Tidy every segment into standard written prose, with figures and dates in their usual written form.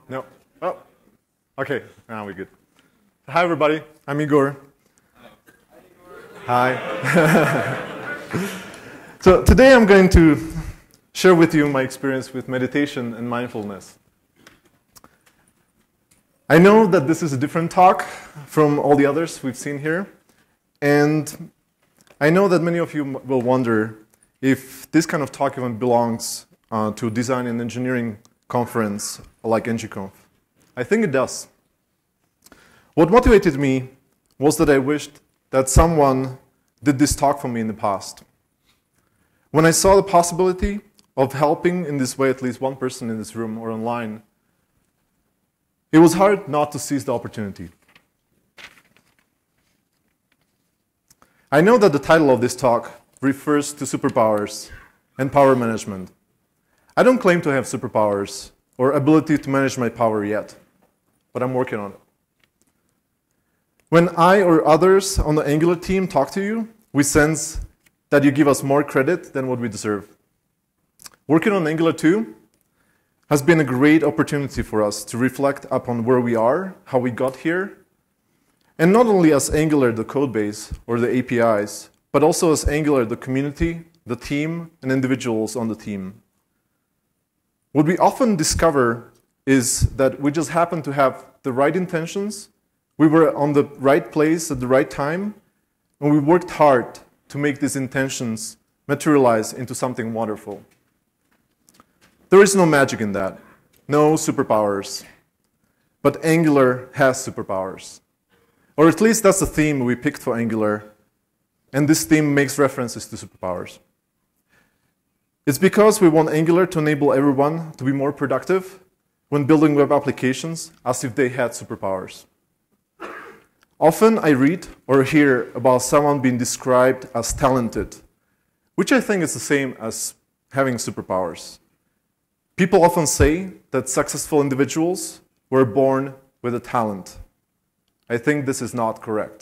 No. Oh, okay. Now we're good. Hi, everybody. I'm Igor. Hi. So today I'm going to share with you my experience with meditation and mindfulness. I know that this is a different talk from all the others we've seen here, and I know that many of you will wonder if this kind of talk even belongs to a design and engineering conference like ng-conf. I think it does. What motivated me was that I wished that someone did this talk for me in the past. When I saw the possibility of helping in this way at least one person in this room or online, it was hard not to seize the opportunity. I know that the title of this talk refers to superpowers and power management. I don't claim to have superpowers or ability to manage my power yet, but I'm working on it. When I or others on the Angular team talk to you, we sense that you give us more credit than what we deserve. Working on Angular 2 has been a great opportunity for us to reflect upon where we are, how we got here, and not only as Angular, the code base or the APIs, but also as Angular, the community, the team, and individuals on the team. What we often discover is that we just happen to have the right intentions, we were on the right place at the right time, and we worked hard to make these intentions materialize into something wonderful. There is no magic in that, no superpowers. But Angular has superpowers. Or at least that's the theme we picked for Angular, and this theme makes references to superpowers. It's because we want Angular to enable everyone to be more productive when building web applications as if they had superpowers. Often I read or hear about someone being described as talented, which I think is the same as having superpowers. People often say that successful individuals were born with a talent. I think this is not correct.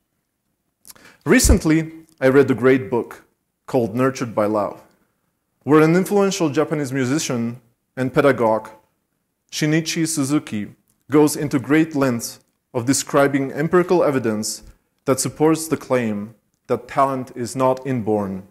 Recently, I read a great book called Nurtured by Love, where an influential Japanese musician and pedagogue, Shinichi Suzuki, goes into great lengths of describing empirical evidence that supports the claim that talent is not inborn.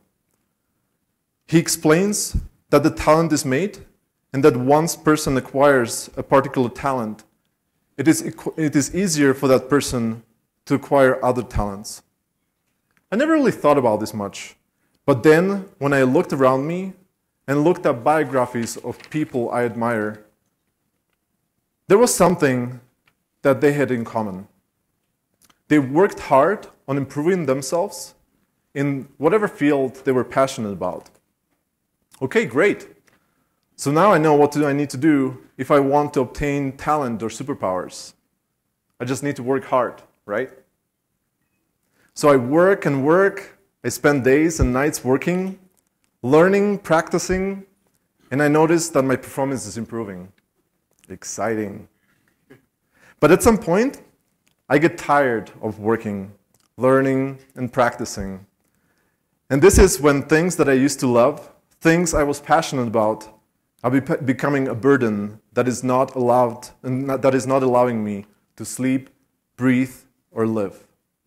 He explains that the talent is made, and that once a person acquires a particular talent, it is easier for that person to acquire other talents. I never really thought about this much, but then when I looked around me and looked at biographies of people I admire, there was something that they had in common. They worked hard on improving themselves in whatever field they were passionate about. Okay, great. So now I know what I need to do if I want to obtain talent or superpowers. I just need to work hard, right? So I work and work. I spend days and nights working, learning, practicing, and I notice that my performance is improving. Exciting. But at some point, I get tired of working, learning, and practicing. And this is when things that I used to love, things I was passionate about, are becoming a burden that is not allowing me to sleep, breathe, or live.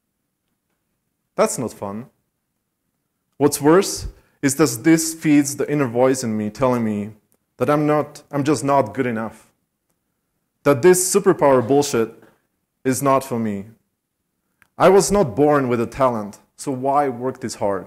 That's not fun. What's worse is that this feeds the inner voice in me telling me that I'm just not good enough. That this superpower bullshit is not for me. I was not born with a talent, so why work this hard?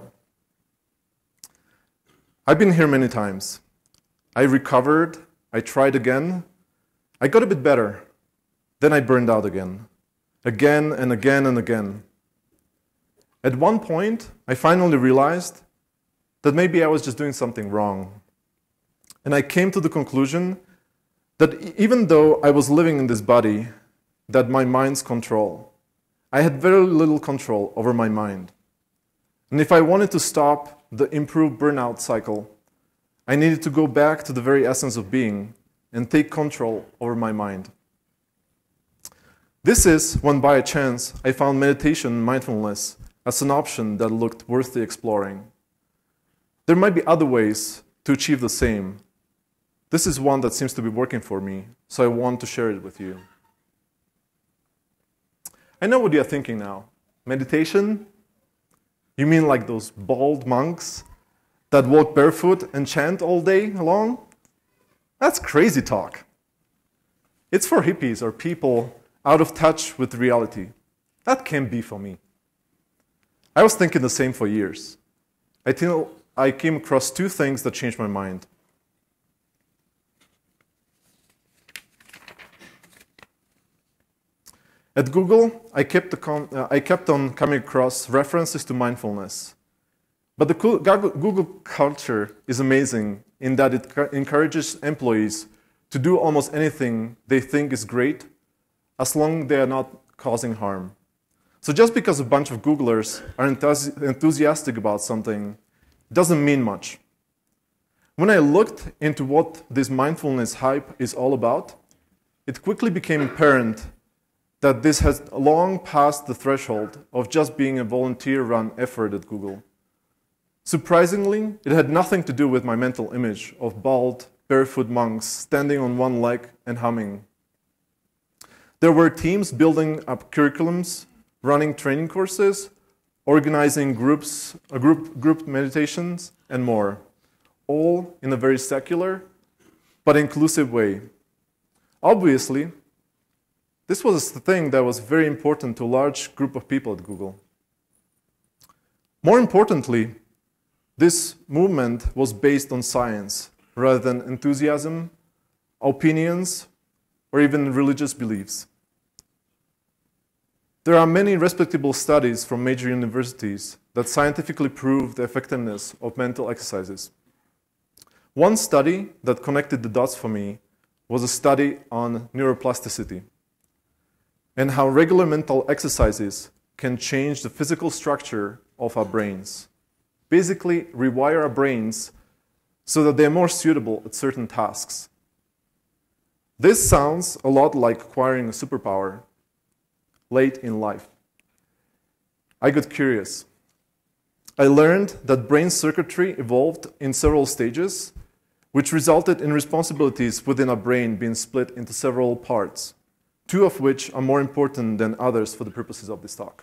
I've been here many times. I recovered, I tried again, I got a bit better, then I burned out again and again and again. At one point, I finally realized that maybe I was just doing something wrong. And I came to the conclusion that even though I was living in this body that my mind's control, I had very little control over my mind. And if I wanted to stop the improved burnout cycle, I needed to go back to the very essence of being and take control over my mind. This is when, by a chance, I found meditation and mindfulness as an option that looked worth the exploring. There might be other ways to achieve the same, This is one that seems to be working for me, so I want to share it with you. I know what you're thinking now. Meditation? You mean like those bald monks that walk barefoot and chant all day long? That's crazy talk. It's for hippies or people out of touch with reality. That can't be for me. I was thinking the same for years. Until I came across two things that changed my mind. At Google, I kept on coming across references to mindfulness. But the Google culture is amazing in that it encourages employees to do almost anything they think is great, as long as they are not causing harm. So just because a bunch of Googlers are enthusiastic about something doesn't mean much. When I looked into what this mindfulness hype is all about, it quickly became apparent that this has long passed the threshold of just being a volunteer-run effort at Google. Surprisingly, it had nothing to do with my mental image of bald, barefoot monks standing on one leg and humming. There were teams building up curriculums, running training courses, organizing group meditations, and more, all in a very secular but inclusive way. Obviously, this was the thing that was very important to a large group of people at Google. More importantly, this movement was based on science rather than enthusiasm, opinions, or even religious beliefs. There are many respectable studies from major universities that scientifically prove the effectiveness of mental exercises. One study that connected the dots for me was a study on neuroplasticity and how regular mental exercises can change the physical structure of our brains. Basically, rewire our brains so that they're more suitable at certain tasks. This sounds a lot like acquiring a superpower late in life. I got curious. I learned that brain circuitry evolved in several stages, which resulted in responsibilities within our brain being split into several parts, two of which are more important than others for the purposes of this talk.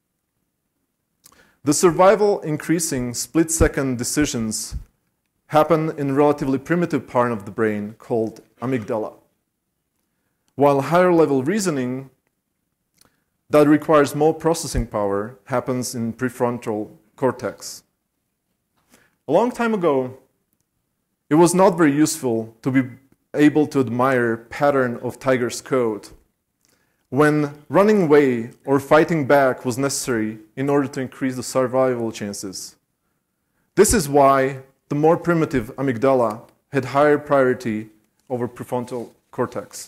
The survival increasing split-second decisions happen in a relatively primitive part of the brain called amygdala, while higher-level reasoning that requires more processing power happens in prefrontal cortex. A long time ago, it was not very useful to be able to admire pattern of tiger's coat when running away or fighting back was necessary in order to increase the survival chances. This is why the more primitive amygdala had higher priority over prefrontal cortex.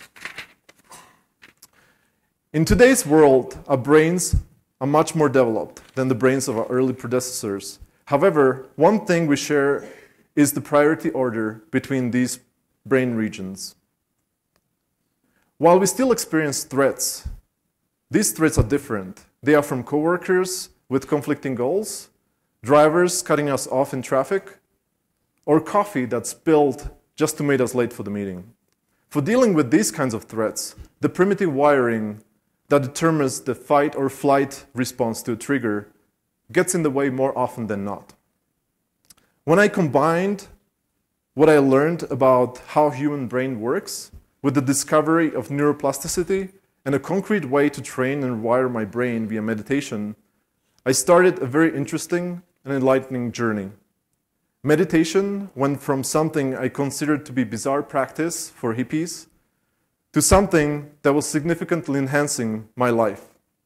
In today's world, our brains are much more developed than the brains of our early predecessors. However, one thing we share is the priority order between these brain regions. While we still experience threats, these threats are different. They are from coworkers with conflicting goals, drivers cutting us off in traffic, or coffee that spilled just to make us late for the meeting. For dealing with these kinds of threats, the primitive wiring that determines the fight or flight response to a trigger gets in the way more often than not. When I combined what I learned about how human brain works with the discovery of neuroplasticity and a concrete way to train and wire my brain via meditation, I started a very interesting and enlightening journey. Meditation went from something I considered to be bizarre practice for hippies to something that was significantly enhancing my life.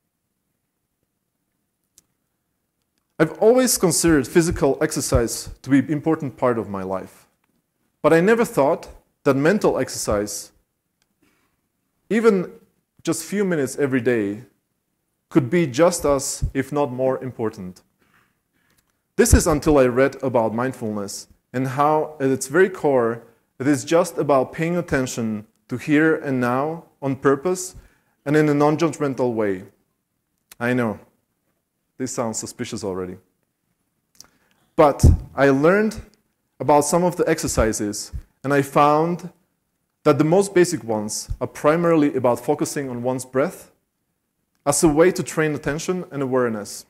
I've always considered physical exercise to be an important part of my life, but I never thought that mental exercise, even just a few minutes every day, could be just as, if not more, important. This is until I read about mindfulness and how, at its very core, it is just about paying attention to here and now on purpose and in a non-judgmental way. I know, this sounds suspicious already. But I learned about some of the exercises, and I found that the most basic ones are primarily about focusing on one's breath as a way to train attention and awareness.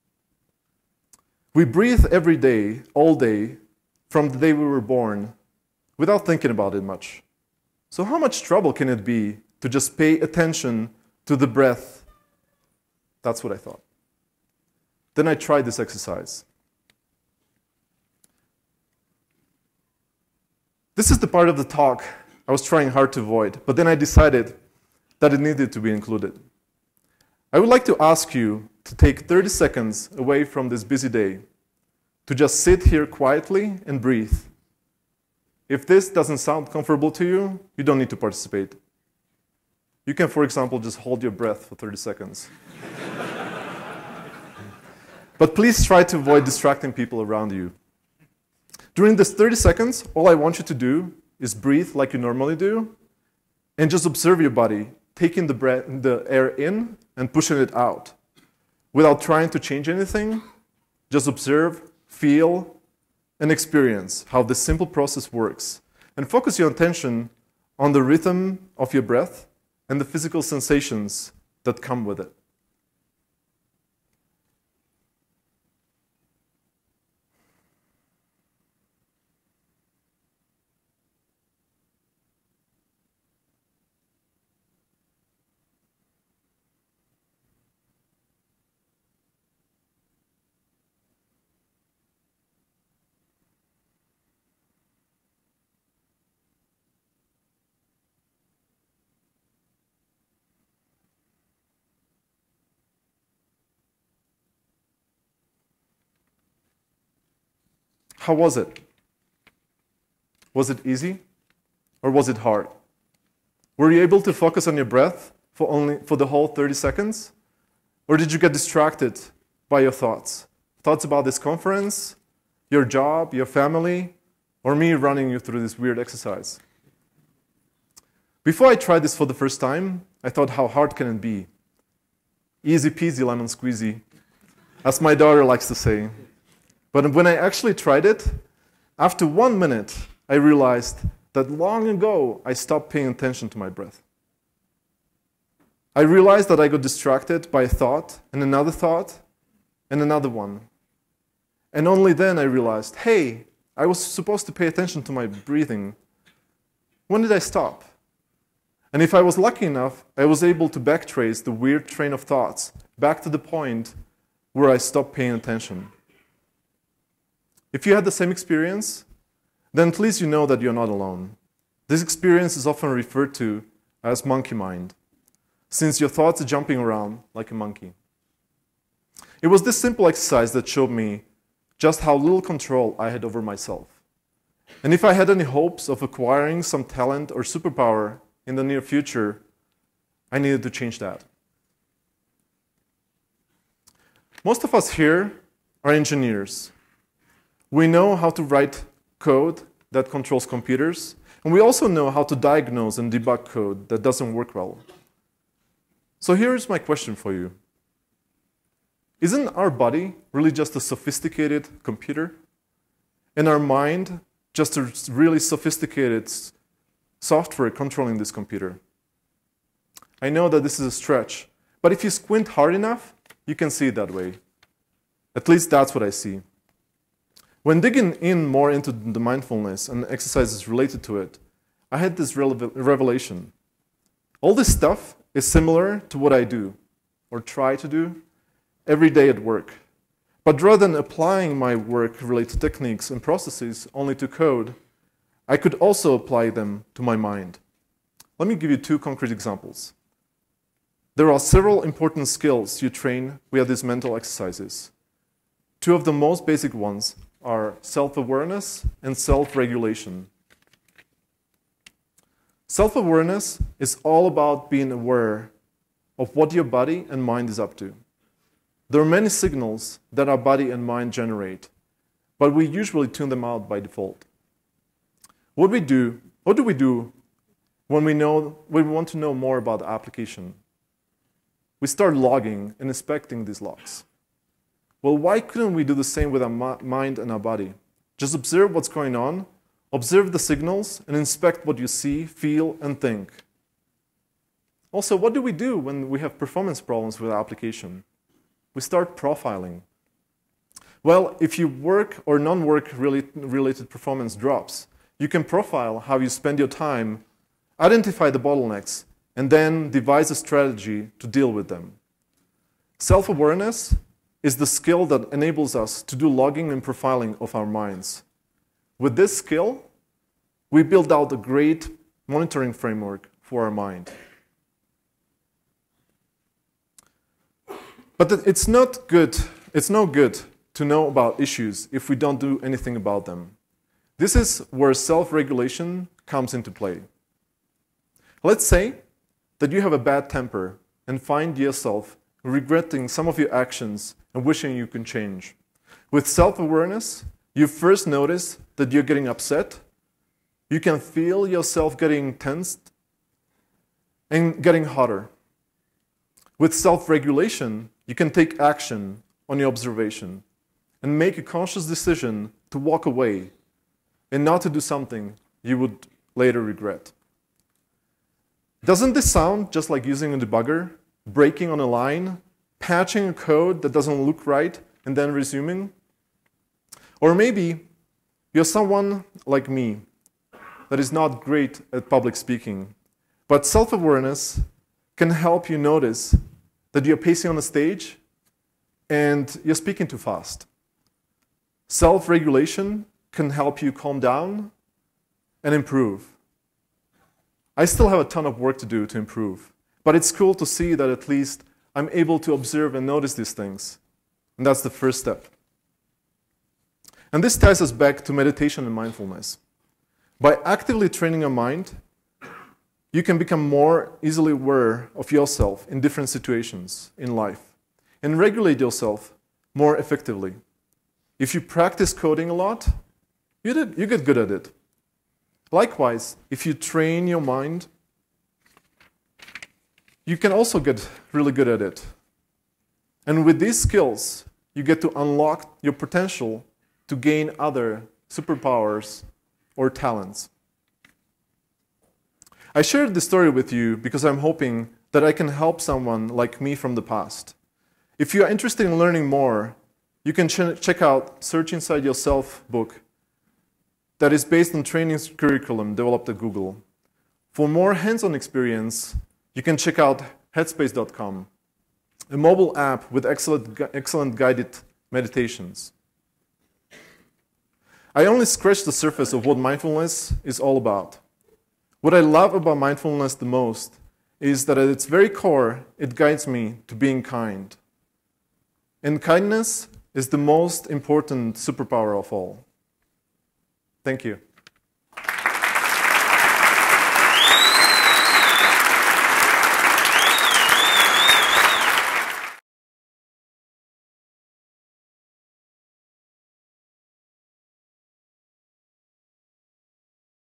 We breathe every day, all day, from the day we were born, without thinking about it much. So how much trouble can it be to just pay attention to the breath? That's what I thought. Then I tried this exercise. This is the part of the talk I was trying hard to avoid, but then I decided that it needed to be included. I would like to ask you to take 30 seconds away from this busy day to just sit here quietly and breathe. If this doesn't sound comfortable to you, you don't need to participate. You can, for example, just hold your breath for 30 seconds. But please try to avoid distracting people around you. During this 30 seconds, all I want you to do is breathe like you normally do, and just observe your body, taking the air in and pushing it out. Without trying to change anything, just observe, feel, and experience how this simple process works. And focus your attention on the rhythm of your breath and the physical sensations that come with it. How was it? Was it easy or was it hard? Were you able to focus on your breath for the whole 30 seconds? Or did you get distracted by your thoughts? Thoughts about this conference, your job, your family, or me running you through this weird exercise? Before I tried this for the first time, I thought, how hard can it be? Easy peasy lemon squeezy, as my daughter likes to say. But when I actually tried it, after 1 minute, I realized that long ago, I stopped paying attention to my breath. I realized that I got distracted by a thought, and another one. And only then I realized, hey, I was supposed to pay attention to my breathing. When did I stop? And if I was lucky enough, I was able to backtrace the weird train of thoughts back to the point where I stopped paying attention. If you had the same experience, then at least you know that you're not alone. This experience is often referred to as monkey mind, since your thoughts are jumping around like a monkey. It was this simple exercise that showed me just how little control I had over myself. And if I had any hopes of acquiring some talent or superpower in the near future, I needed to change that. Most of us here are engineers. We know how to write code that controls computers, and we also know how to diagnose and debug code that doesn't work well. So here's my question for you. Isn't our body really just a sophisticated computer? And our mind just a really sophisticated software controlling this computer? I know that this is a stretch, but if you squint hard enough, you can see it that way. At least that's what I see. When digging in more into the mindfulness and exercises related to it, I had this revelation. All this stuff is similar to what I do, or try to do, every day at work. But rather than applying my work-related techniques and processes only to code, I could also apply them to my mind. Let me give you 2 concrete examples. There are several important skills you train via these mental exercises. 2 of the most basic ones are self-awareness and self-regulation. Self-awareness is all about being aware of what your body and mind is up to. There are many signals that our body and mind generate, but we usually tune them out by default. What do we do when we want to know more about the application? We start logging and inspecting these logs. Well, why couldn't we do the same with our mind and our body? Just observe what's going on, Observe the signals and inspect what you see, feel, and think. Also, what do we do when we have performance problems with our application? We start profiling. Well, if your work or non-work related performance drops, you can profile how you spend your time, identify the bottlenecks, and then devise a strategy to deal with them. Self-awareness is the skill that enables us to do logging and profiling of our minds. With this skill, we build out a great monitoring framework for our mind. But it's no good to know about issues if we don't do anything about them. This is where self-regulation comes into play. Let's say that you have a bad temper and find yourself regretting some of your actions and wishing you can change. With self-awareness, you first notice that you're getting upset. You can feel yourself getting tensed and getting hotter. With self-regulation, you can take action on your observation and make a conscious decision to walk away and not to do something you would later regret. Doesn't this sound just like using a debugger, breaking on a line, patching a code that doesn't look right, and then resuming? Or maybe you're someone like me that is not great at public speaking, but self-awareness can help you notice that you're pacing on a stage and you're speaking too fast. Self-regulation can help you calm down and improve. I still have a ton of work to do to improve, but it's cool to see that at least I'm able to observe and notice these things. And that's the first step. And this ties us back to meditation and mindfulness. By actively training your mind, you can become more easily aware of yourself in different situations in life and regulate yourself more effectively. If you practice coding a lot, you get good at it. Likewise, if you train your mind, you can also get really good at it. And with these skills, you get to unlock your potential to gain other superpowers or talents. I shared this story with you because I'm hoping that I can help someone like me from the past. If you are interested in learning more, you can check out Search Inside Yourself book that is based on training curriculum developed at Google. For more hands-on experience, you can check out headspace.com, a mobile app with excellent guided meditations. I only scratched the surface of what mindfulness is all about. What I love about mindfulness the most is that at its very core, it guides me to being kind. And kindness is the most important superpower of all. Thank you.